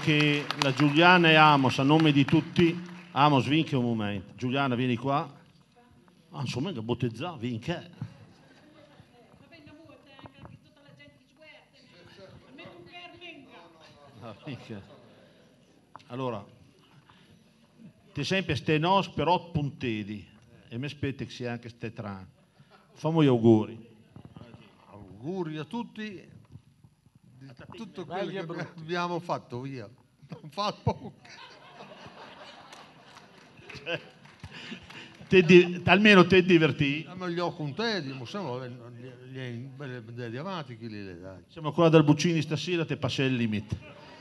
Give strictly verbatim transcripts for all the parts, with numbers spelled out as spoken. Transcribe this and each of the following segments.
che la Giuliana e Amos, a nome di tutti, Amos, vieni che un momento. Giuliana, vieni qua. Ah, insomma, che bottezza, vieni che. Allora, ti sempre ste nos per otto puntedi e mi aspetta che sia anche ste tre. Fammi gli auguri. Auguri a tutti di tutto quello che abbiamo fatto, via. Non fa poco. Cioè, te di, almeno te divertì. Ma gli ho contenti, ma siamo gli avanti che li le dai. Siamo qua dal Buccini stasera, te passi il limite.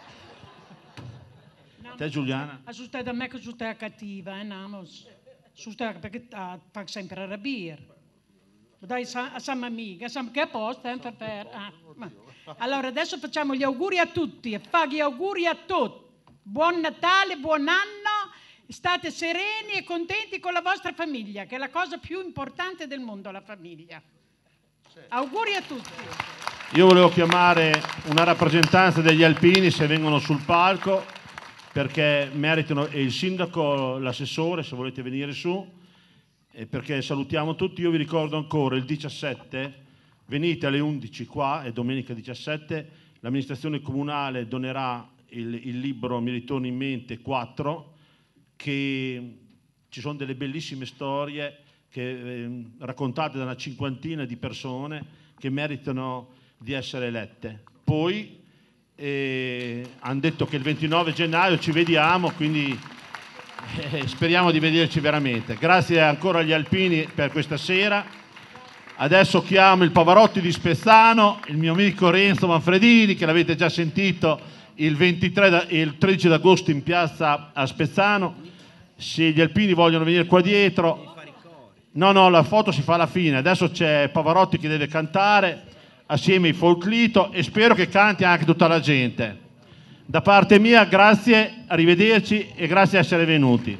No, te Giuliana? Sono stata a me che sono stata cattiva, eh, Namos. Sono stata perché fa sempre arrabbiare. Dai, a siamo amiche, siamo che apposta, eh, per, per, ah, ma. Allora adesso facciamo gli auguri a tutti e fa gli auguri a tutti. Buon Natale, buon anno, state sereni e contenti con la vostra famiglia, che è la cosa più importante del mondo, la famiglia. Auguri a tutti. Io volevo chiamare una rappresentanza degli alpini se vengono sul palco, perché meritano, e il sindaco, l'assessore, se volete venire su, e perché salutiamo tutti. Io vi ricordo ancora il diciassette, venite alle undici qua, è domenica diciassette, l'amministrazione comunale donerà il, il libro Mi ritorni in mente quattro, che ci sono delle bellissime storie che, eh, raccontate da una cinquantina di persone che meritano di essere lette. Poi eh, hanno detto che il ventinove gennaio ci vediamo, quindi eh, speriamo di vederci veramente. Grazie ancora agli alpini per questa sera. Adesso chiamo il Pavarotti di Spezzano, il mio amico Renzo Manfredini, che l'avete già sentito il, ventitré e il tredici d'agosto in piazza a Spezzano. Se gli alpini vogliono venire qua dietro, no no, la foto si fa alla fine. Adesso c'è Pavarotti che deve cantare assieme ai Folklito e spero che canti anche tutta la gente. Da parte mia grazie, arrivederci e grazie di essere venuti.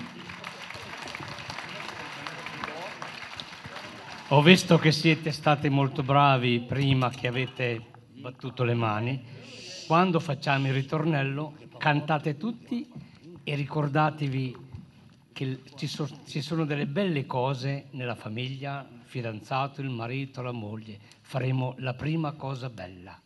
Ho visto che siete stati molto bravi prima che avete battuto le mani. Quando facciamo il ritornello cantate tutti e ricordatevi che ci, so, ci sono delle belle cose nella famiglia, il fidanzato, il marito, la moglie. Faremo la prima cosa bella.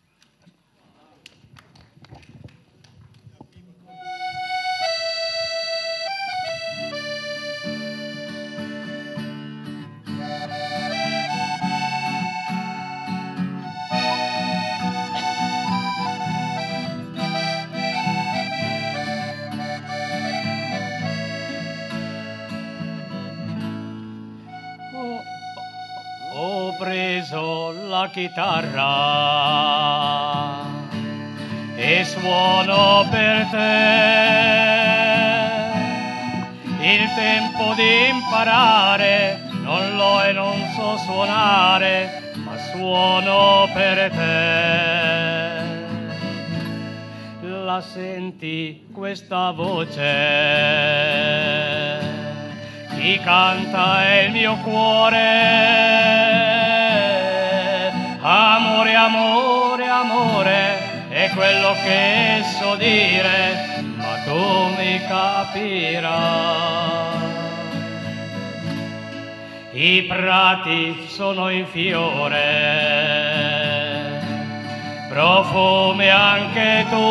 Ho preso la chitarra e suono per te. Il tempo di imparare non l'ho e non so suonare, ma suono per te. La senti questa voce? Chi canta è il mio cuore. Amore, amore, amore, è quello che so dire, ma tu mi capirai. I prati sono in fiore, profumi anche tu.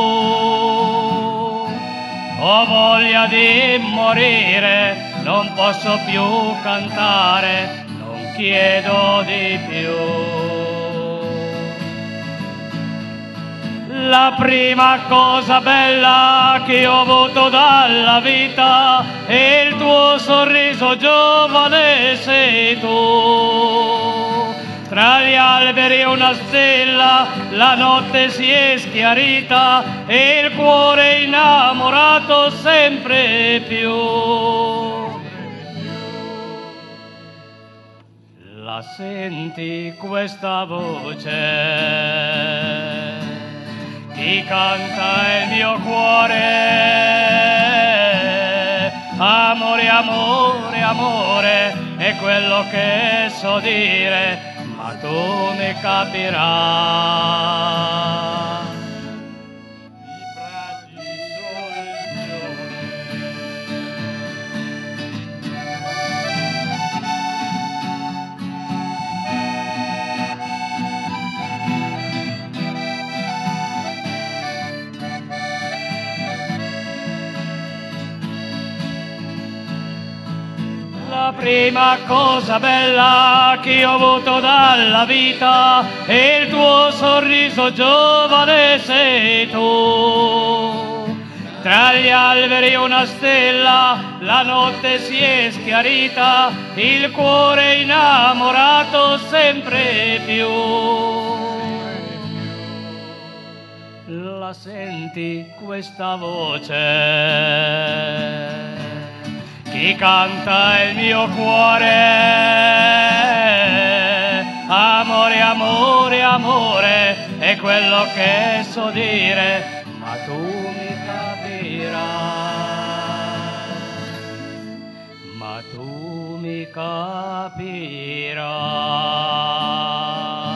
Ho voglia di morire, non posso più cantare, non chiedo di più. La prima cosa bella che ho avuto dalla vita è il tuo sorriso giovane, sei tu. Tra gli alberi una stella, la notte si è schiarita e il cuore innamorato sempre più. La senti questa voce? Chi canta è il mio cuore. Amore, amore, amore, è quello che so dire, ma tu mi capirai. I prati La prima cosa bella che ho avuto dalla vita è il tuo sorriso giovane sei tu. Tra gli alberi una stella, la notte si è schiarita, il cuore innamorato sempre più. La senti questa voce? Chi canta il mio cuore? Amore, amore, amore, è quello che so dire, ma tu mi capirai, ma tu mi capirai.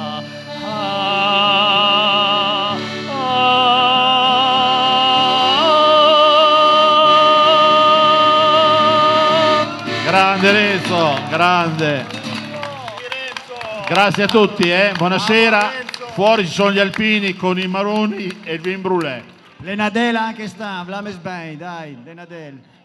Grande Renzo, grande. Grazie a tutti, eh. Buonasera. Fuori ci sono gli alpini con i maroni e il vin brûlé. Le Nadel anche sta, Vlames Bain, dai, le Nadel.